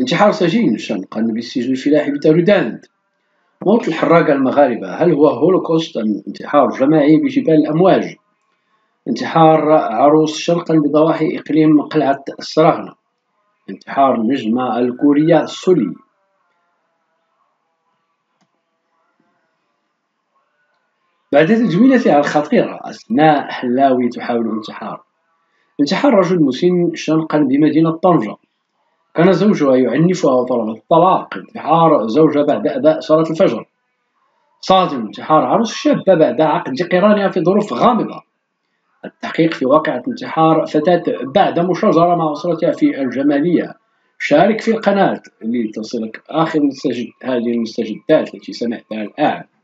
انتحار سجين شنقا بالسجن الفلاحي بتاروداند. موت الحراقة المغاربة، هل هو هولوكوست أم انتحار جماعي بجبال الأمواج؟ انتحار عروس شنقا بضواحي إقليم قلعة السراغنة. انتحار النجمة الكورية سولي. بعد تجميلتها الخطيرة، أسماء حلاوي تحاول الانتحار. انتحار رجل مسن شنقا بمدينة طنجة. كان زوجها يعنفها وطلب الطلاق. انتحار زوجة بعد أداء صلاة الفجر. صادم انتحار عروس شابة بعد عقد قرانها في ظروف غامضة. التحقيق في واقعة انتحار فتاة بعد مشاجرة مع أسرتها في الجمالية. شارك في القناة لتصلك آخر هذه المستجدات التي سمعتها الآن.